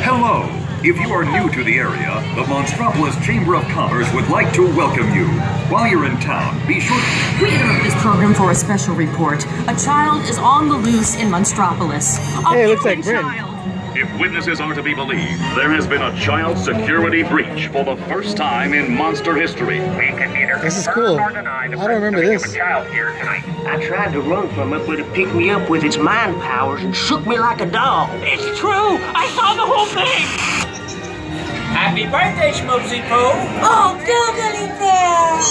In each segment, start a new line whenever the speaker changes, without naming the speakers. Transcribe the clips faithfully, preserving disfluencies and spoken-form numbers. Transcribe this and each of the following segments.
Hello! If you are new to the area, the Monstropolis Chamber of Commerce would like to welcome you. While you're in town, be sure to...
We interrupt this program for a special report. A child is on the loose in Monstropolis. A
Hey, it looks like
human
Bryn.
child.
If witnesses are to be believed, there has been a child security breach for the first time in monster history.
We can neither
This is
confirm
cool.
nor deny the
I don't remember
presence
this.
of a human child here tonight.
I tried to run from it, but it picked me up with its mind powers and shook me like a dog.
It's true! I saw the whole thing! Happy birthday, Schmoozy Poo!
Oh, Googly Bear!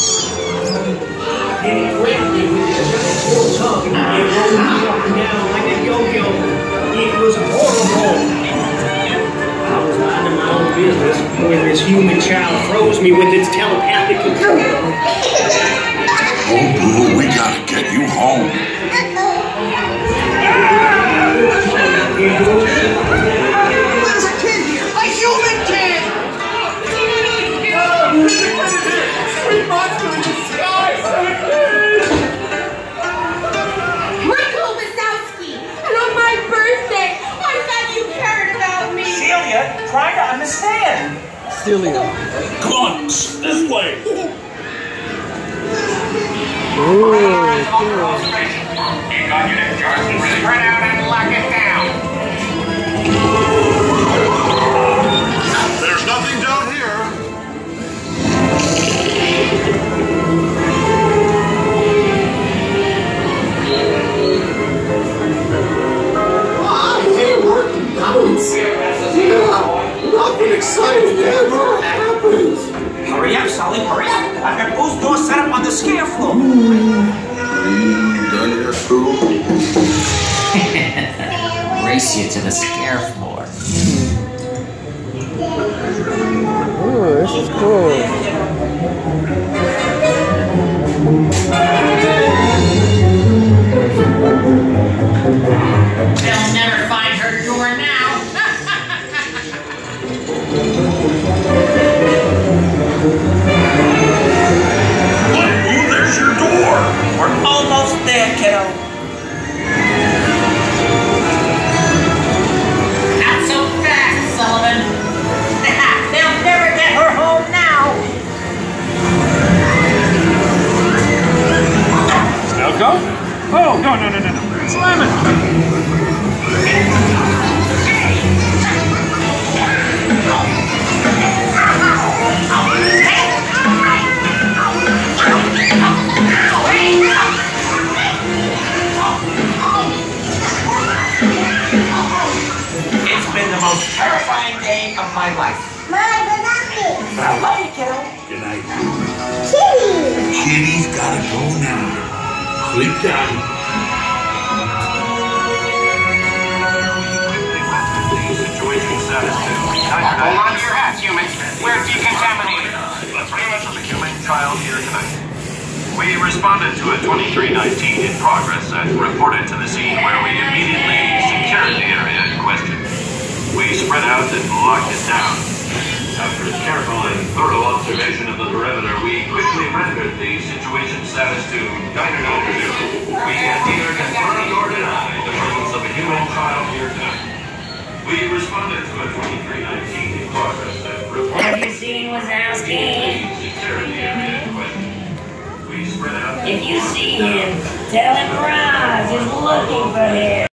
It was horrible. I was minding my own business when this human child froze me with its telepathic control.
Oh, Boo, we gotta get you home.
There's a kid here! A human kid!
Sweet monster in the sky!
Michael Wazowski! And on my birthday, I thought you cared about me!
Celia, try to understand.
Celia.
Come on, this way!
Ooh, cool.
You got your Johnson. Spread out and lock it down.
There's nothing down here.
I hate working nights. Yeah, nothing exciting ever happens.
Hurry up, Sully, hurry up. I've got Boo's door set up on the scare floor.
Are you done yet, Boo?
Race you to the scare floor.
Ooh, this is cool.
They'll never find her door now.
Look, Boo, there's your door!
We're almost there, kiddo.
Not so fast, Sullivan. They'll never get her home now.
Snowco? Oh, no, no, no, no, no. It's Lemon!
It's been the most terrifying day of my life.
My Wazowski!
But I love you, kiddo.
Good night.
Kitty!
Kitty's gotta go now. Sleep tight.
Situation status two.
Hold on to your hats, humans. We're decontaminated.
Let's remember the human child here tonight. We responded to a twenty-three nineteen in progress and reported to the scene where we immediately secured the area in question. We spread out and locked it down. After careful and thorough observation of the perimeter, we quickly rendered the situation status to Diner Number Zero. We can neither confirm nor deny the presence of a human child here tonight. We responded to a twenty-three nineteen in progress and reported...
Have you seen Wazowski?
Secured the area in question. We spread out...
If you see him, tell him Roz is looking for him.